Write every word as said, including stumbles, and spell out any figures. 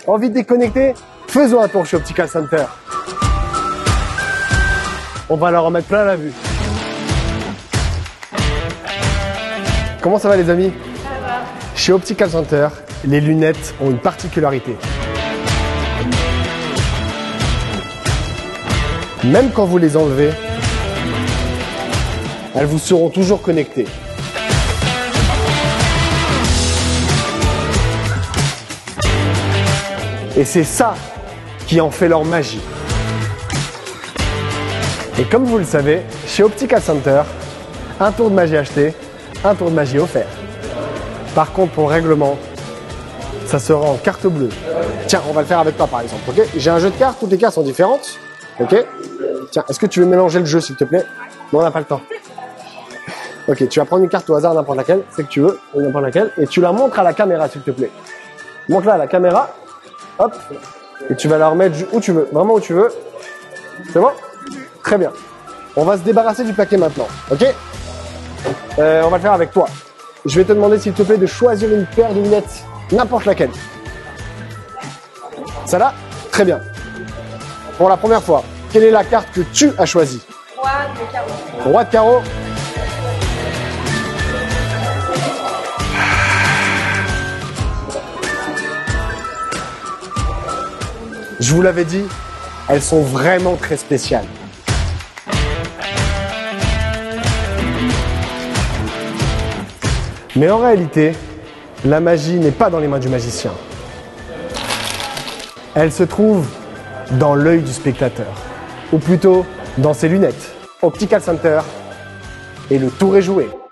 Envie de déconnecter? Faisons un tour chez Optical Center. On va leur en mettre plein la vue. Comment ça va les amis? Ça va. Chez Optical Center, les lunettes ont une particularité. Même quand vous les enlevez, elles vous seront toujours connectées. Et c'est ça qui en fait leur magie. Et comme vous le savez, chez Optical Center, un tour de magie acheté, un tour de magie offert. Par contre, pour le règlement, ça sera en carte bleue. Tiens, on va le faire avec toi par exemple, ok? J'ai un jeu de cartes, toutes les cartes sont différentes, ok? Tiens, est-ce que tu veux mélanger le jeu s'il te plaît? Non, on n'a pas le temps. Ok, tu vas prendre une carte au hasard, n'importe laquelle, c'est que tu veux, n'importe laquelle, et tu la montres à la caméra s'il te plaît. Montre-la à la caméra, hop, et tu vas la remettre où tu veux, vraiment où tu veux. C'est bon? Très bien. On va se débarrasser du paquet maintenant, ok? euh, On va le faire avec toi. Je vais te demander s'il te plaît de choisir une paire de lunettes, n'importe laquelle. Ça là? Très bien. Pour la première fois, quelle est la carte que tu as choisie? Roi de carreau. Roi de carreau. Je vous l'avais dit, elles sont vraiment très spéciales. Mais en réalité, la magie n'est pas dans les mains du magicien. Elle se trouve dans l'œil du spectateur, ou plutôt dans ses lunettes. Optical Center, et le tour est joué.